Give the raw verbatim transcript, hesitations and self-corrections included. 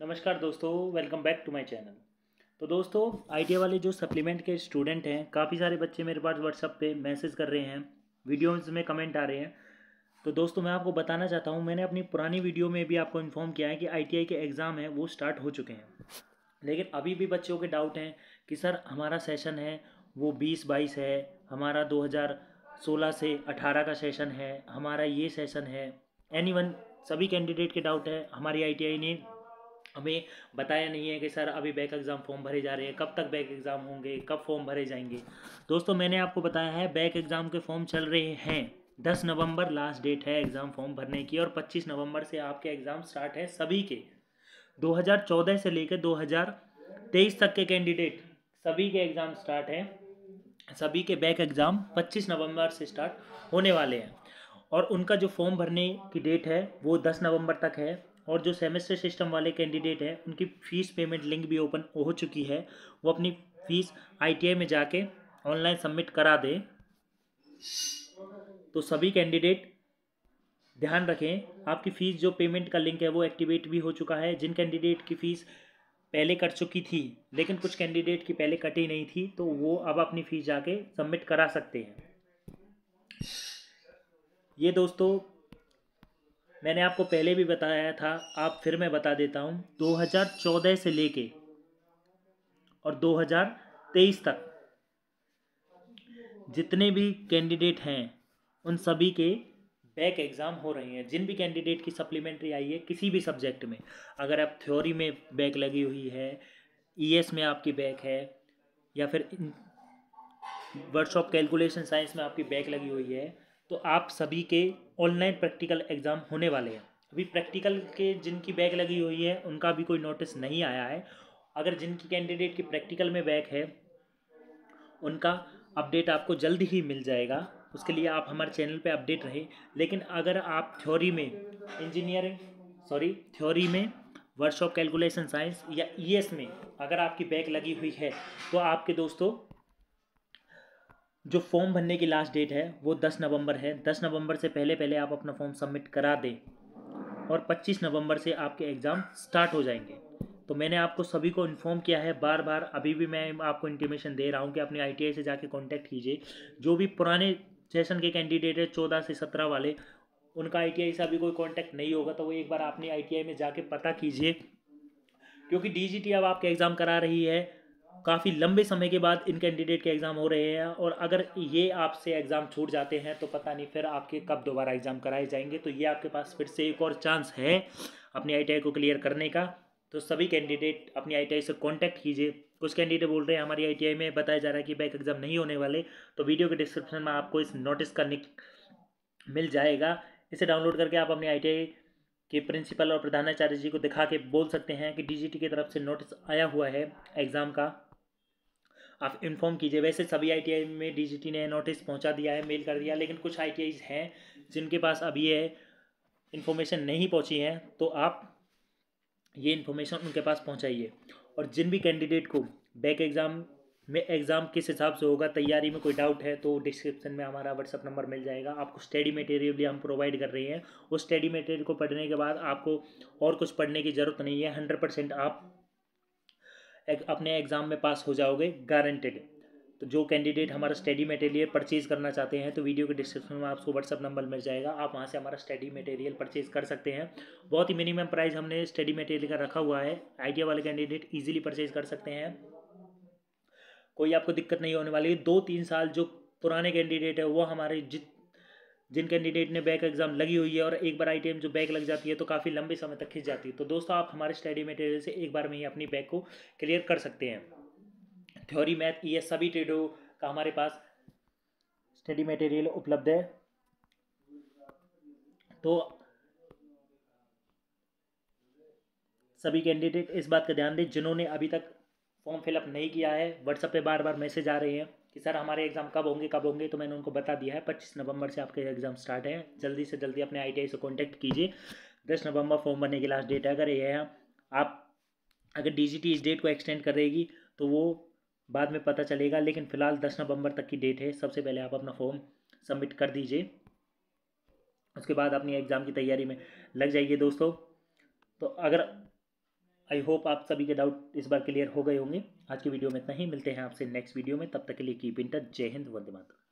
नमस्कार दोस्तों, welcome back to my channel. तो दोस्तों, आईटीआई वाले जो सप्लीमेंट के स्टूडेंट हैं, काफ़ी सारे बच्चे मेरे पास व्हाट्सअप पे मैसेज कर रहे हैं, वीडियोस में कमेंट आ रहे हैं। तो दोस्तों, मैं आपको बताना चाहता हूं, मैंने अपनी पुरानी वीडियो में भी आपको इन्फॉर्म किया है कि आईटीआई के एग्ज़ाम हैं वो स्टार्ट हो चुके हैं। लेकिन अभी भी बच्चों के डाउट हैं कि सर हमारा सेशन है वो बीस बाईस है, हमारा दो हज़ार सोलह से अठारह का सेशन है, हमारा ये सेशन है। एनीवन सभी कैंडिडेट के डाउट है। हमारी आईटीआई ने हमें बताया नहीं है कि सर अभी बैक एग्ज़ाम फॉर्म भरे जा रहे हैं, कब तक बैक एग्ज़ाम होंगे, कब फॉर्म भरे जाएंगे। दोस्तों, मैंने आपको बताया है बैक एग्ज़ाम के फॉर्म चल रहे हैं। दस नवंबर लास्ट डेट है एग्ज़ाम फॉर्म भरने की, और पच्चीस नवंबर से आपके एग्ज़ाम स्टार्ट है सभी के। दो हज़ार चौदह से लेकर दो हज़ार तेईस तक के कैंडिडेट सभी के एग्ज़ाम स्टार्ट हैं। सभी के बैक एग्ज़ाम पच्चीस नवंबर से स्टार्ट होने वाले हैं, और उनका जो फॉर्म भरने की डेट है वो दस नवंबर तक है। और जो सेमेस्टर सिस्टम वाले कैंडिडेट हैं उनकी फ़ीस पेमेंट लिंक भी ओपन हो चुकी है। वो अपनी फ़ीस आईटीआई में जाके ऑनलाइन सबमिट करा दें। तो सभी कैंडिडेट ध्यान रखें, आपकी फ़ीस जो पेमेंट का लिंक है वो एक्टिवेट भी हो चुका है। जिन कैंडिडेट की फ़ीस पहले कट चुकी थी, लेकिन कुछ कैंडिडेट की पहले कटी नहीं थी, तो वो अब अपनी फ़ीस जाके सबमिट करा सकते हैं। ये दोस्तों मैंने आपको पहले भी बताया था, आप फिर मैं बता देता हूँ। दो हज़ार चौदह से लेके और दो हज़ार तेईस तक जितने भी कैंडिडेट हैं उन सभी के बैक एग्ज़ाम हो रहे हैं। जिन भी कैंडिडेट की सप्लीमेंट्री आई है किसी भी सब्जेक्ट में, अगर आप थ्योरी में बैक लगी हुई है, ईएस में आपकी बैक है, या फिर वर्कशॉप कैलकुलेशन साइंस में आपकी बैक लगी हुई है, तो आप सभी के ऑनलाइन प्रैक्टिकल एग्ज़ाम होने वाले हैं। अभी प्रैक्टिकल के जिनकी बैक लगी हुई है उनका अभी कोई नोटिस नहीं आया है। अगर जिनकी कैंडिडेट की प्रैक्टिकल में बैक है उनका अपडेट आपको जल्द ही मिल जाएगा। उसके लिए आप हमारे चैनल पे अपडेट रहें। लेकिन अगर आप थ्योरी में इंजीनियरिंग सॉरी थ्योरी में वर्कशॉप कैलकुलेशन साइंस या ईएस में अगर आपकी बैक लगी हुई है, तो आपके दोस्तों जो फॉर्म भरने की लास्ट डेट है वो दस नवंबर है। दस नवंबर से पहले पहले आप अपना फॉर्म सबमिट करा दें, और पच्चीस नवंबर से आपके एग्ज़ाम स्टार्ट हो जाएंगे। तो मैंने आपको सभी को इन्फॉर्म किया है बार बार, अभी भी मैं आपको इंटीमेशन दे रहा हूँ कि अपने आईटीआई से जाके कांटेक्ट कीजिए। जो भी पुराने सेशन के कैंडिडेट है चौदह से सत्रह वाले, उनका आईटीआई से अभी कोई कांटेक्ट नहीं होगा, तो वो एक बार अपने आईटीआई में जाके पता कीजिए। क्योंकि डीजीटी अब आपके एग्ज़ाम करा रही है, काफ़ी लंबे समय के बाद इन कैंडिडेट के एग्ज़ाम हो रहे हैं, और अगर ये आपसे एग्ज़ाम छूट जाते हैं तो पता नहीं फिर आपके कब दोबारा एग्ज़ाम कराए जाएंगे। तो ये आपके पास फिर से एक और चांस है अपनी आईटीआई को क्लियर करने का। तो सभी कैंडिडेट अपनी आईटीआई से कांटेक्ट कीजिए। कुछ कैंडिडेट बोल रहे हैं हमारी आईटीआई में बताया जा रहा है कि बैक एग्ज़ाम नहीं होने वाले, तो वीडियो के डिस्क्रिप्शन में आपको इस नोटिस का लिंक मिल जाएगा। इसे डाउनलोड करके आप अपनी आईटीआई के प्रिंसिपल और प्रधानाचार्य जी को दिखा के बोल सकते हैं कि डीजीटी की तरफ से नोटिस आया हुआ है एग्ज़ाम का, आप इन्फॉर्म कीजिए। वैसे सभी आईटीआई में डीजीटी ने नोटिस पहुंचा दिया है, मेल कर दिया, लेकिन कुछ आईटीआईज हैं जिनके पास अभी ये इन्फॉर्मेशन नहीं पहुंची है, तो आप ये इन्फॉर्मेशन उनके पास पहुंचाइए। और जिन भी कैंडिडेट को बैक एग्ज़ाम में एग्ज़ाम किस हिसाब से होगा, तैयारी में कोई डाउट है, तो डिस्क्रिप्शन में हमारा व्हाट्सअप नंबर मिल जाएगा। आपको स्टडी मटेरियल भी हम प्रोवाइड कर रहे हैं। उस स्टडी मटेरियल को पढ़ने के बाद आपको और कुछ पढ़ने की ज़रूरत नहीं है। हंड्रेड परसेंट आप एक अपने एग्ज़ाम में पास हो जाओगे, गारंटेड। तो जो कैंडिडेट हमारा स्टडी मटेरियल परचेज़ करना चाहते हैं, तो वीडियो के डिस्क्रिप्शन में आपको व्हाट्सअप नंबर मिल जाएगा, आप वहाँ से हमारा स्टडी मटेरियल परचेज़ कर सकते हैं। बहुत ही मिनिमम प्राइस हमने स्टडी मटेरियल का रखा हुआ है, आइडिया वाले कैंडिडेट ईजिली परचेज़ कर सकते हैं, कोई आपको दिक्कत नहीं होने वाली। दो तीन साल जो पुराने कैंडिडेट है वो हमारे जित जिन कैंडिडेट ने बैक एग्जाम लगी हुई है, और एक बार आईटीआई में जो बैक लग जाती है तो काफ़ी लंबे समय तक खिंच जाती है, तो दोस्तों आप हमारे स्टडी मटेरियल से एक बार में ही अपनी बैक को क्लियर कर सकते हैं। थ्योरी, मैथ, ये सभी ट्रेडों का हमारे पास स्टडी मटेरियल उपलब्ध है। तो सभी कैंडिडेट इस बात का ध्यान दें, जिन्होंने अभी तक फॉर्म फिलअप नहीं किया है। व्हाट्सएप पे बार बार मैसेज आ रहे हैं कि सर हमारे एग्ज़ाम कब होंगे कब होंगे, तो मैंने उनको बता दिया है पच्चीस नवंबर से आपके एग्ज़ाम स्टार्ट है। जल्दी से जल्दी अपने आईटीआई से कांटेक्ट कीजिए। दस नवंबर फॉर्म भरने की लास्ट डेट है। अगर ये है आप अगर डीजीटी इस डेट को एक्सटेंड करेगी तो वो बाद में पता चलेगा, लेकिन फ़िलहाल दस नवंबर तक की डेट है। सबसे पहले आप अपना फॉर्म सबमिट कर दीजिए, उसके बाद अपनी एग्ज़ाम की तैयारी में लग जाइए दोस्तों। तो अगर आई होप आप सभी के डाउट इस बार क्लियर हो गए होंगे। आज की वीडियो में इतना ही, मिलते हैं आपसे नेक्स्ट वीडियो में, तब तक के लिए कीप इन टच। जय हिंद, वंदे मातरम।